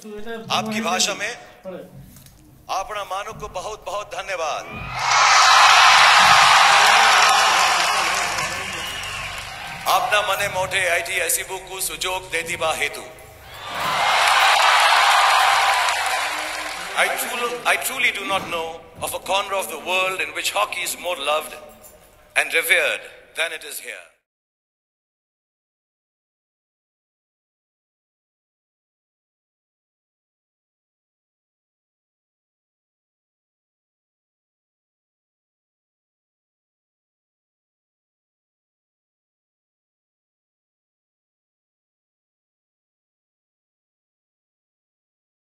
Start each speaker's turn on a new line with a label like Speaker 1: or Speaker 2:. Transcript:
Speaker 1: आपकी भाषा में आपना मानव को बहुत बहुत धन्यवाद। आपना मने मोटे आईटी ऐसी बुक सुजोग देती बा हेतु I truly do not know of a corner of the world in which hockey is more loved and revered than it is here.